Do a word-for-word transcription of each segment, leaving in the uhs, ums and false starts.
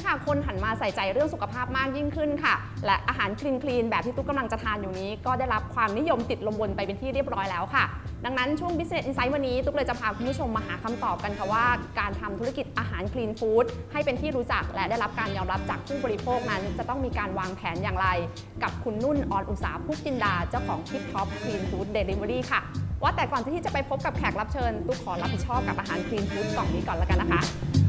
ค่ะคนหันมาใส่ใจเรื่องสุขภาพมากยิ่งขึ้นค่ะและอาหารคลีนคลีนแบบที่ตุ๊กกำลังจะทานอยู่นี้ก็ได้รับความนิยมติดลมบนไปเป็นที่เรียบร้อยแล้วค่ะดังนั้นช่วง Business Insight วันนี้ตุ๊กเลยจะพาคุณผู้ชมมาหาคำตอบกันค่ะว่าการทำธุรกิจอาหารคลีนฟู้ดให้เป็นที่รู้จักและได้รับการยอมรับจากผู้บริโภคนั้นจะต้องมีการวางแผนอย่างไรกับคุณนุ่นออนอุษาพุกจินดาเจ้าของทิปท็อปคลีนฟู้ดเดลิเวอรี่ค่ะว่าแต่ก่อนที่จะไปพบกับแขกรับเชิญตุ๊กขอรับผิดชอบกับอาหารคลีนฟู้ดกล่องนี้ก่อนแล้วกันนะคะ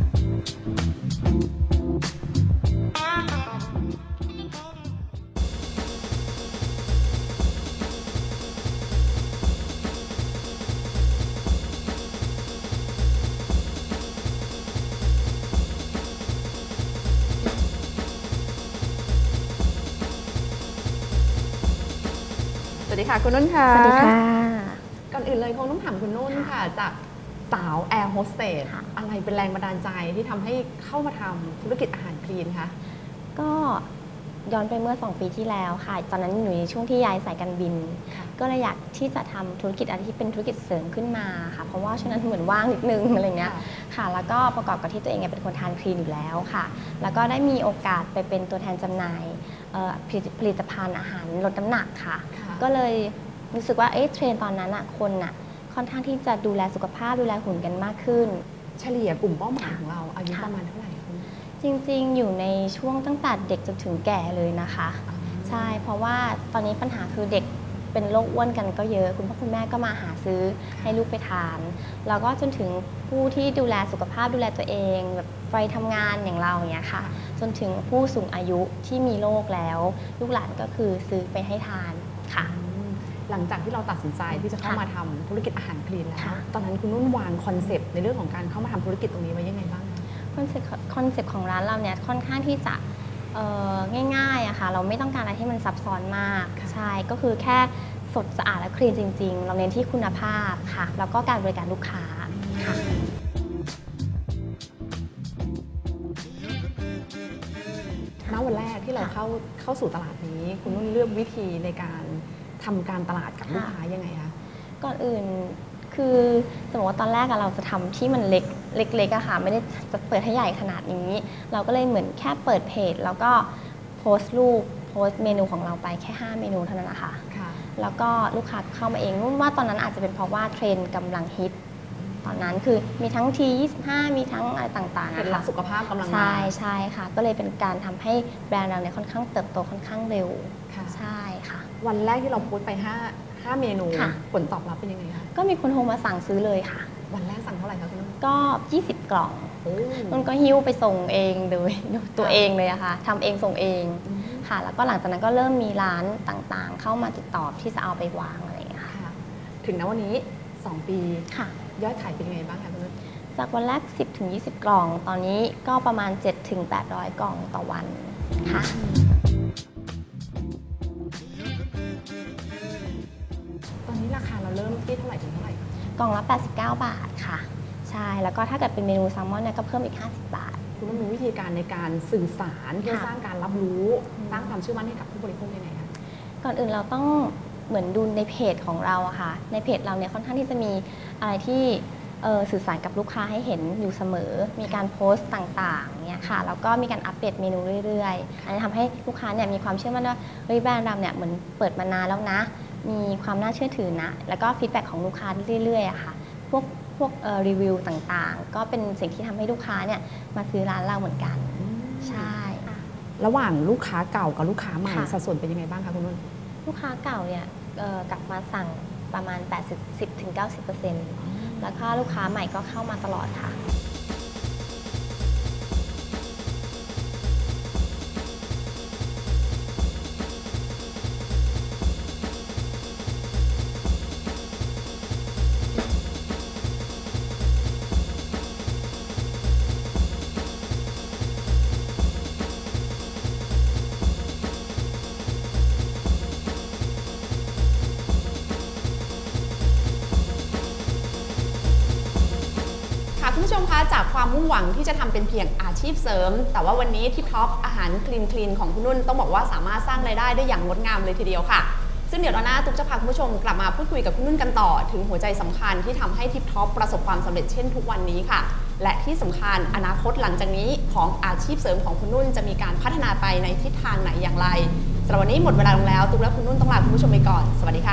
สวัสดีค่ะคุณนุ่นค่ะสวัสดีค่ะก่อนอื่นเลยคงต้องถามคุณนุ่นค่ะจากสาวแอร์โฮสเตสอะไรเป็นแรงบันดาลใจที่ทำให้เข้ามาทำธุรกิจอาหารคลีนคะก็ย้อนไปเมื่อสองปีที่แล้วค่ะตอนนั้นอยู่ในช่วงที่ย้ายสายการบินก็เลยอยากที่จะทำธุรกิจอะไรที่เป็นธุรกิจเสริมขึ้นมาค่ะเพราะว่าช่วงนั้นเหมือนว่างนิดนึงอะไรเงี้ยค่ะแล้วก็ประกอบกับที่ตัวเองเป็นคนทานคลีนอยู่แล้วค่ะแล้วก็ได้มีโอกาสไปเป็นตัวแทนจำหน่ายผลิตภัณฑ์อาหารลดน้ำหนักค่ะก็เลยรู้สึกว่าเอ๊ะเทรนตอนนั้นอะคนอะค่อนข้างที่จะดูแลสุขภาพดูแลหุ่นกันมากขึ้นเฉลี่ยกลุ่มเป้าหมายของเราอายุประมาณเท่าไหร่คะจริงๆอยู่ในช่วงตั้งแต่เด็กจนถึงแก่เลยนะคะใช่เพราะว่าตอนนี้ปัญหาคือเด็กเป็นโรคอ้วนกันก็เยอะคุณพ่อคุณแม่ก็มาหาซื้อให้ลูกไปทานแล้วก็จนถึงผู้ที่ดูแลสุขภาพดูแลตัวเองแบบไปทำงานอย่างเราอย่างเงี้ยค่ะจนถึงผู้สูงอายุที่มีโรคแล้วลูกหลานก็คือซื้อไปให้ทานค่ะหลังจากที่เราตัดสินใจที่จะเข้ามาทำธุรกิจอาหารคลีนแล้วตอนนั้นคุณนุ่นวางคอนเซปต์ในเรื่องของการเข้ามาทำธุรกิจตรงนี้ไว้ยังไงบ้างคอนเซปต์คอนเซปต์ของร้านเราเนี่ยค่อนข้างที่จะง่ายๆอะค่ะเราไม่ต้องการอะไรที่มันซับซ้อนมากใช่ก็คือแค่สดสะอาดและคลีนจริงๆเราเน้นที่คุณภาพค่ะแล้วก็การบริการลูกค้าค่ะณวันแรกที่เราเข้าเข้าสู่ตลาดนี้คุณนุ่นเลือกวิธีในการทำการตลาดกับลูกค้ายังไงคะก่อนอื่นคือสมมติว่าตอนแรกเราจะทำที่มันเล็กเล็กๆอะค่ะไม่ได้จะเปิดให้ใหญ่ขนาดนี้เราก็เลยเหมือนแค่เปิดเพจแล้วก็โพสต์รูปโพสต์เมนูของเราไปแค่ห้าเมนูเท่านั้นนะคะแล้วก็ลูกค้าเข้ามาเองว่าตอนนั้นอาจจะเป็นเพราะว่าเทรนด์กำลังฮิตตอนนั้นคือมีทั้ง ที ยี่สิบห้า มีทั้งอะไรต่างๆเป็นหลักสุขภาพกำลังมาใช่ใช่ค่ะก็เลยเป็นการทำให้แบรนด์เราเนี่ยค่อนข้างเติบโตค่อนข้างเร็วใช่ค่ะวันแรกที่เราโพสต์ไปห้า ห้าเมนูผลตอบรับเป็นยังไงคะก็มีคนโทรมาสั่งซื้อเลยค่ะวันแรกสั่งเท่าไหร่คะคุณนุ่นก็ยี่สิบกล่องนุ่นก็หิ้วไปส่งเองเลยตัวเองเลยอะค่ะทำเองส่งเองค่ะแล้วก็หลังจากนั้นก็เริ่มมีร้านต่างๆเข้ามาติดต่อที่จะเอาไปวางอะไรอย่างเงี้ยค่ะถึงณวันนี้สองปีค่ะยอดขายเป็นยังไงบ้างคะคุณนุ่นจากวันแรก สิบถึงยี่สิบ กล่องตอนนี้ก็ประมาณ เจ็ดถึงแปดร้อย กล่องต่อวันค่ะตอนนี้ราคาเราเริ่มที่เท่าไหร่ถึงเท่าไหร่กล่องละแปดสิบเก้าบาทค่ะใช่แล้วก็ถ้าเกิดเป็นเมนูแซลมอนเนี่ยก็เพิ่มอีกห้าสิบบาทคุณต้องมีวิธีการในการสื่อสารเพื่อสร้างการรับรู้สร้างความเชื่อมั่นให้กับผู้บริโภคยังไงคะก่อนอื่นเราต้องเหมือนดูในเพจของเราอะค่ะในเพจเราเนี่ยค่อนข้างที่จะมีอะไรที่สื่อสารกับลูกค้าให้เห็นอยู่เสมอมีการโพสต์ต่างๆเนี่ยค่ะแล้วก็มีการอัปเดตเมนูเรื่อยๆอันนี้ทำให้ลูกค้าเนี่ยมีความเชื่อมั่นว่าเฮ้ยแบรนด์เราเนี่ยเหมือนเปิดมานานแล้วนะมีความน่าเชื่อถือนะแล้วก็ฟีดแบ็กของลูกค้าเรื่อยๆอะค่ะพวกพวกรีวิวต่างๆก็เป็นสิ่งที่ทำให้ลูกค้าเนี่ยมาซื้อร้านเราเหมือนกันใช่ระหว่างลูกค้าเก่ากับลูกค้าใหม่สัดส่วนเป็นยังไงบ้างคะคุณนุ่นลูกค้าเก่าเนี่ยกลับมาสั่งประมาณ แปดสิบถึงเก้าสิบเปอร์เซ็นต์ แล้วก็ลูกค้าใหม่ก็เข้ามาตลอดค่ะคุณผู้ชมคะจากความมุ่งหวังที่จะทำเป็นเพียงอาชีพเสริมแต่ว่าวันนี้ทิปท็อปอาหารคลีนคลีนของคุณนุ่นต้องบอกว่าสามารถสร้างรายได้ได้อย่างงดงามเลยทีเดียวค่ะซึ่งเดี๋ยวเราหน้าตุ๊กจะพาคุณผู้ชมกลับมาพูดคุยกับคุณนุ่นกันต่อถึงหัวใจสำคัญที่ทำให้ทิปท็อปประสบความสำเร็จเช่นทุกวันนี้ค่ะและที่สำคัญอนาคตหลังจากนี้ของอาชีพเสริมของคุณนุ่นจะมีการพัฒนาไปในทิศทางไหนอย่างไรสำหรับวันนี้หมดเวลาลงแล้วตุ๊กและคุณนุ่นต้องลาคุณผู้ชมไปก่อนสวัสดีค่ะ